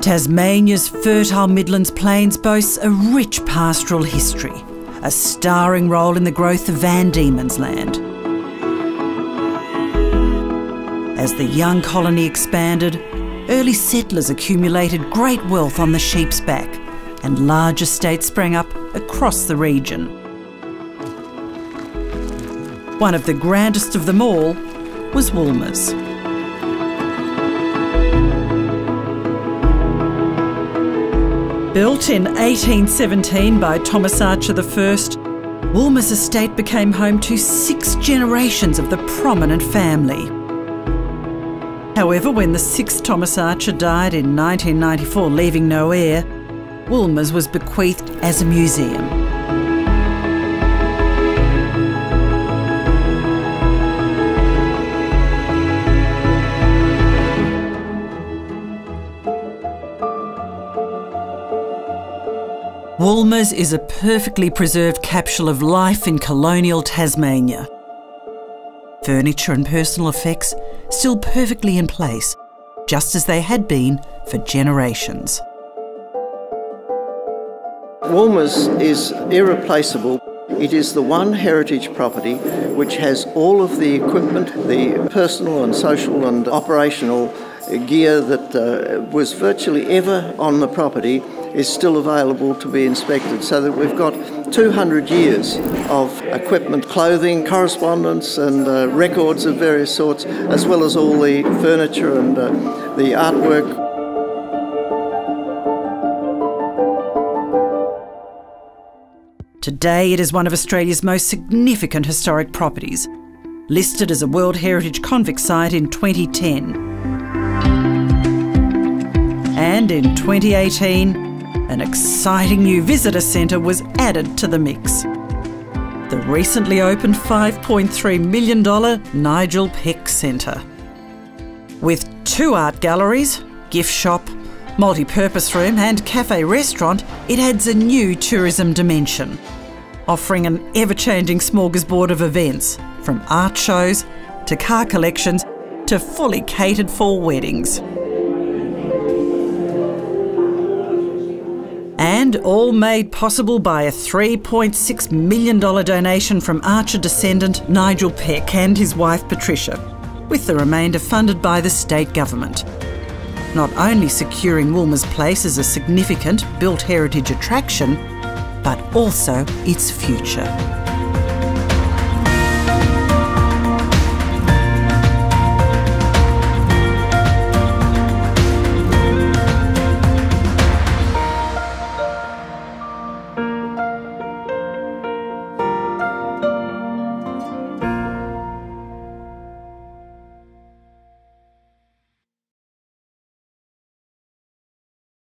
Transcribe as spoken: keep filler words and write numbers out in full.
Tasmania's fertile Midlands Plains boasts a rich pastoral history, a starring role in the growth of Van Diemen's Land. As the young colony expanded, early settlers accumulated great wealth on the sheep's back, and large estates sprang up across the region. One of the grandest of them all was Woolmers. Built in eighteen seventeen by Thomas Archer the First, Woolmers Estate became home to six generations of the prominent family. However, when the sixth Thomas Archer died in nineteen ninety-four, leaving no heir, Woolmers was bequeathed as a museum. Woolmers is a perfectly preserved capsule of life in colonial Tasmania. Furniture and personal effects still perfectly in place, just as they had been for generations. Woolmers is irreplaceable. It is the one heritage property which has all of the equipment, the personal and social and operational gear that uh, was virtually ever on the property is still available to be inspected, so that we've got two hundred years of equipment, clothing, correspondence and uh, records of various sorts, as well as all the furniture and uh, the artwork. Today it is one of Australia's most significant historic properties, listed as a World Heritage Convict Site in twenty ten. And in twenty eighteen, an exciting new visitor centre was added to the mix. The recently opened five point three million dollars Nigel Peck Centre. With two art galleries, gift shop, multi-purpose room and cafe restaurant, it adds a new tourism dimension, offering an ever-changing smorgasbord of events, from art shows to car collections to fully catered for weddings. And all made possible by a three point six million dollars donation from Archer descendant Nigel Peck and his wife Patricia, with the remainder funded by the state government. Not only securing Woolmers Place as a significant built heritage attraction, but also its future.